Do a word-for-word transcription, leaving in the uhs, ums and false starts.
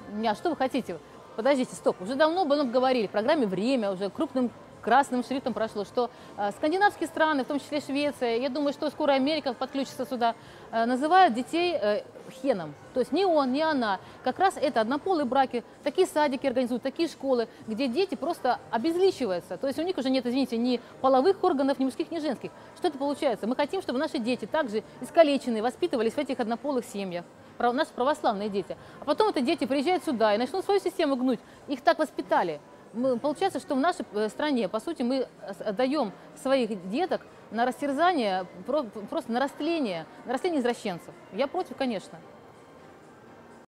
Не, а что вы хотите? Подождите, стоп. Уже давно об этом говорили. В программе «Время» уже крупным красным шрифтом прошло, что э, скандинавские страны, в том числе Швеция, я думаю, что скоро Америка подключится сюда, э, называют детей э, хеном. То есть ни он, ни она. Как раз это однополые браки, такие садики организуют, такие школы, где дети просто обезличиваются. То есть у них уже нет, извините, ни половых органов, ни мужских, ни женских. Что это получается? Мы хотим, чтобы наши дети также искалеченные воспитывались в этих однополых семьях. Наши православные дети. А потом это дети приезжают сюда и начнут свою систему гнуть. Их так воспитали. Мы, получается, что в нашей стране, по сути, мы отдаем своих деток на растерзание, просто на растление, на растление извращенцев. Я против, конечно.